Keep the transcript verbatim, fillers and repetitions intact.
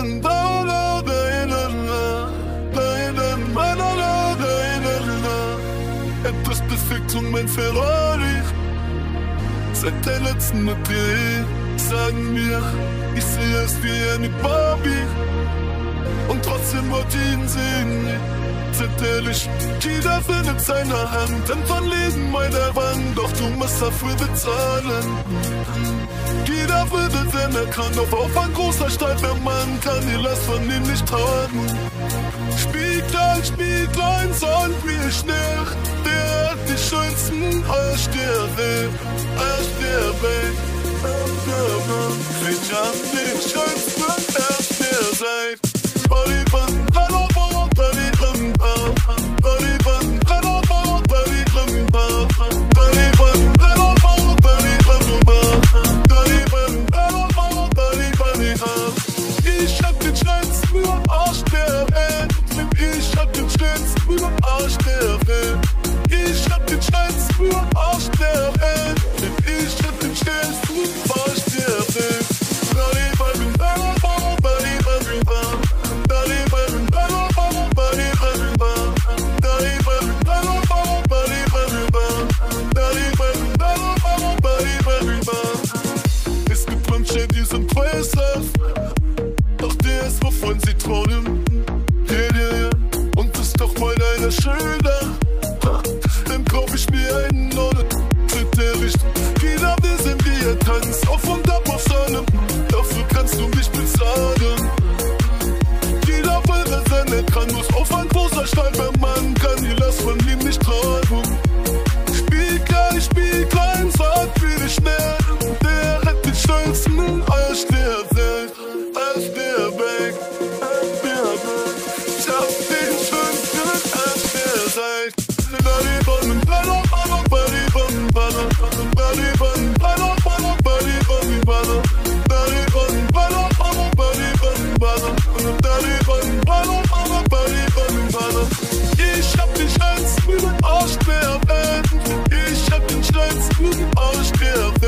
Etwas perfekt und mein Ferrari. Seit der letzten O P sagen mir, ich sehe es wie eine Barbie. Und trotzdem wollte ich ihn sehen. Seid ehrlich, jeder findet seine Hand denn von Leben meiner Wand, doch du musst dafür bezahlen. Jeder würde, denn er kann, doch auf ein großer starker Mann kann die Last von ihm nicht tragen. Spieglein, Spieglein, sag mir schnell, der hat die schönsten Arsch der Welt, Arsch der Welt. Ich hab den schönsten Arsch der Welt. Body bun, body bun, body bun, body bun, body bun, body bun, body bun, body bun. Ich hab den schönsten Arsch der Welt. Ich hab den schönsten Arsch der Welt. Ich hab den schönsten Arsch der Welt. Ich hab den schönsten Arsch der Welt. Body bun, body bun, body bun, body bun, body bun, body bun, body bun, body bun. Es gibt manche, die sind preishaft, doch der ist wovon sie träumen. Yeah, yeah, yeah. Und ist doch mal einer schöner, dann kauf ich mir einen neuen. Ehrlich, jeder will sehen, wie er tanzt, auf und ab auf seinem. Dafür kannst du mich bezahlen. Jeder will, dass er nicht kann, muss auf ein großer starker Mann, kann die Last von ihm nicht tragen. Spieglein, Spieglein, sag wie dich schnell, der hat den schönsten Arsch der Welt, Arsch der Welt, Arsch der Welt. Ich hab den schönsten Arsch der Welt. Body bun, body bun, body bun, body bun, body bun, body bun, body bun, body bun, body bun, body bun. Ich hab den schönsten Arsch der Welt. Ich hab den schönsten Arsch der Welt.